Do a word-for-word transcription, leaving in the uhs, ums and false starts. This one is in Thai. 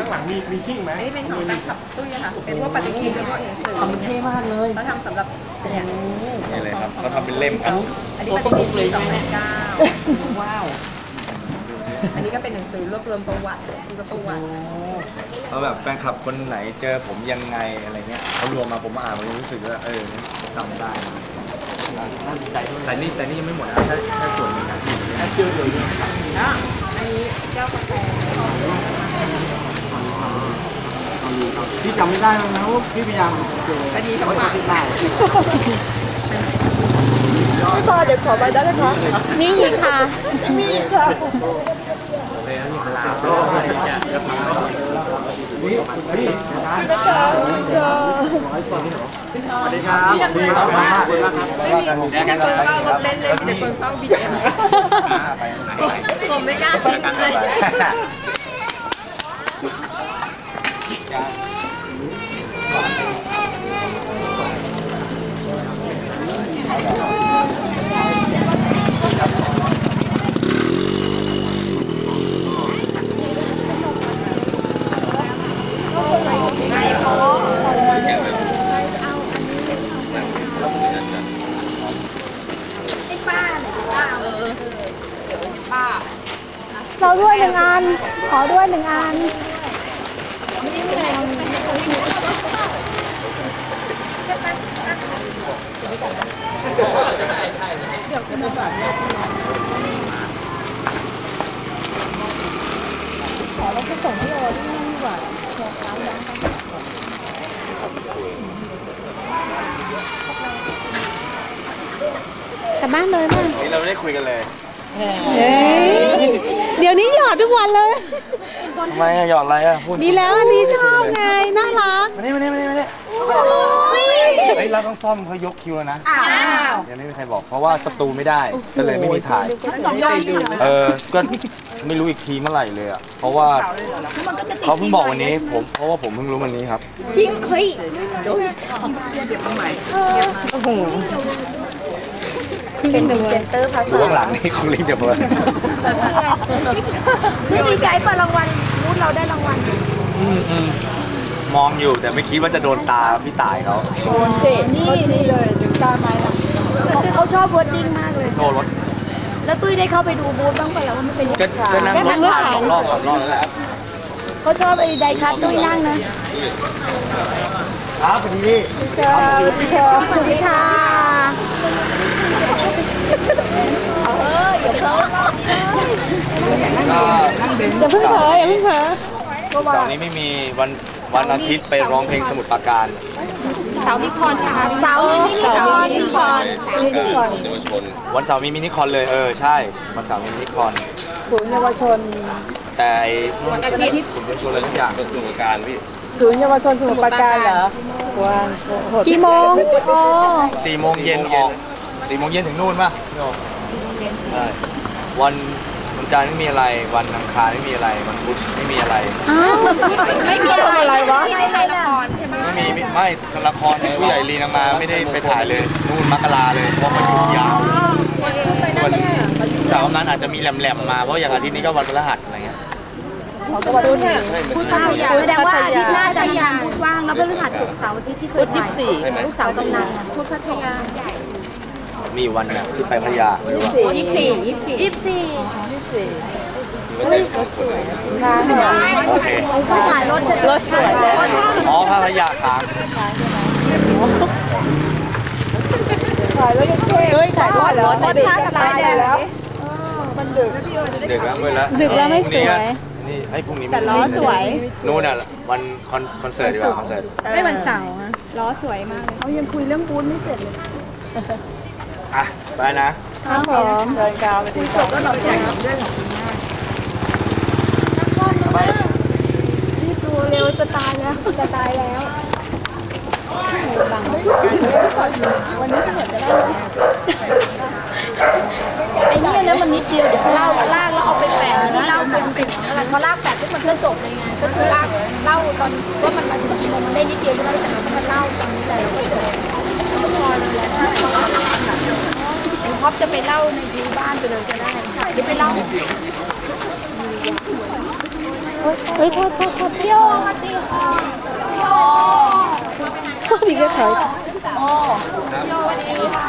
างหลังมีมีชิ่งไหมอันนี้เป็นของแฟนคลับตุ้ยค่ะเป็นพวกปฏิทินแล้วก็หนังสือทำเท่มากเลยเขาทำสำหรับเนี่ยนี่เลยครับเขาทำเป็นเล่มครับอันนี้ปฏิทินปีสองพันเก้าว้าวอันนี้ก็เป็นหนังสือรวบรวมประวัติชีวประวัติเขาแบบแฟนคลับคนไหนเจอผมยังไงอะไรเงี้ยเขารวมมาผมมาอ่านผมรู้สึกว่าเออจำได้แต่นี่แต่นี่ยังไม่หมดนะแค่แค่ส่วนหนึ่งนะแค่เชื่อเลยอ่ะอันนี้แก้วกาแฟพี่จำไม่ได้แล้วนะว่าพี่พยายามเจออันนี้สมัครที่ได้พี่พอเดี๋ยวขอไปได้ไหมคะนี่ค่ะนี่ค่ะเลยนะนี่ลาวก็จะมานี่นี่นะคะสวัสดีครับสวัสดีครับมากเลยครับไม่มีไม่มีคนเฝ้ารถเล่นเลยมีแต่คนเฝ้าบีเอ็มผมไม่กล้าทิ้งเลยเราด้วยหนึ่งอันขอด้วยหนึ่งอันขอเราไปส่งที่เราที่นี่ดีกว่าขอร้านร้านกลับบ้านเลยมั้งนี่เราไม่ได้คุยกันเลยเฮ้ยเดี๋ยวนี้หยอดทุกวันเลยทำไมหยอดอะไรอ่ะพูดดีแล้วอันนี้ชอบไงน่ารักมานี่มานี่มานี่มานี่เฮ้ยเราต้องซ่อมเขายกคิวนะยังไม่มีใครบอกเพราะว่าสตูไม่ได้ก็เลยไม่มีถ่ายเออก็ไม่รู้อีกทีเมื่อไหร่เลยอ่ะเพราะว่าเขาเพิ่งบอกวันนี้ผมเพราะว่าผมเพิ่งรู้วันนี้ครับจริงเฮ้ยเก็บตรงไหนโอ้โหเป็นหนึ่งเซนเตอร์ภาษาดูข้างหลังนี่คุณลิงเดี๋ยวเพิ่มไม่ดีใจเปิดรางวัลมูดเราได้รางวัลมองอยู่แต่ไม่คิดว่าจะโดนตาพี่ต่ายเขาโดนเตะนี่นี่เลยถึงตาไม้ละเขาชอบเวิร์ดดิ้งมากเลยโดนรถแล้วตุ้ยได้เข้าไปดูบูธบ้างไปแล้วว่ามันเป็นยังไงก็นั่งรถผ่านสองรอบสามรอบแล้วแหละเขาชอบไอ้ไดคัทตุ้ยนั่งนะครับสวัสดีพี่สวัสดีค่ะสวัสดีค่ะเอออย่าเพิ่งอย่าเพิ่งเผยอย่าเพิ่งเผยเสาร์นี้ไม่มีวันวันอาทิตย์ไปร้องเพลงสมุทรปราการเสาร์มิคอนค่ะเสาร์มิคอนมิคอนมิคอนเยาวชนวันเสาร์มีมินิคอนเลยเออใช่วันเสาร์มีมินิคอนศูนย์เยาวชนแต่วันอาทิตย์ศูนย์เยาวชนอะไรทุกอย่างเป็นสมุทรปราการพี่ศูนย์เยาวชนสมุทรปราการเหรอวันกี่โมงโอ้สี่โมงเย็นออกสี่โมงเย็นถึงนู่นป่ะใช่วันวันจันทร์ไม่มีอะไรวันอังคารไม่มีอะไรวันพุธไม่มีอะไรไม่มีอะไรวะไม่ถ่ายละครใช่ไหมไม่มีไม่ละครผู้ใหญ่ลีนามาไม่ได้ไปถ่ายเลยนู่นมกราเลยเพราะมันหยุดยาวส่วนเสาร์นั้นอาจจะมีแหลมๆมาเพราะอย่างอาทิตย์นี้ก็วันพฤหัสอะไรเงี้ยพูดพัทยาแสดงว่าอาทิตย์หน้าจะยังพูดว่างแล้วพฤหัสศุกร์เสาร์อาทิตย์ที่เคยถ่ายลูกสาวตำนานพูดพัทยามีวันน่ะที่ไปพัทยาไม่รู้ว่ายี่สิบสี่ยี่สิบสี่ยี่สิบสี่ยี่สิบสี่ค้างโอเคถ่ายรถรถสวยอ๋อพัทยาค้างถ่ายรถยังเท่เฮ้ยถ่ายรถรถติดกันตายแล้วมันดึกดึกแล้วมืดแล้วดึกแล้วไม่สวยนี่ให้พรุ่งนี้แต่ล้อสวยนู่นน่ะวันคอนเสิร์ตดีกว่าคอนเสิร์ตไม่วันเสาร์ล้อสวยมากเลยเขายังคุยเรื่องบูธไม่เสร็จเลยอ่ะไปนะครับผมเดินกาวไปถึงจบก็เราแจ้งเรื่องของคุณแม่รีบดูเร็วจะตายแล้วจะตายแล้วบังวันนี้เหมือนจะได้ไอ้นี่นะมันนิดเดียวเดี๋ยวเล่าลากแล้วเอาไปแปะนี่เล่าเป็นสิ่งอะไรพอลากแปะปุ๊บมันก็จบเลยไงก็คือลากเล่าตอนว่ามันมาถึงกี่โมงมันได้นิดเดียวใช่ไหมแต่เราก็มาเล่าตอนนี้เลยก็จบก็พอเลยแหละท็อปจะไปเล่าในวิวบ้านไปเลยก็ได้จะไปเล่าเอเฮ้ยโทษโทษโทษพี่โอมาตีคอพี่โอโทษดีแค่ถอย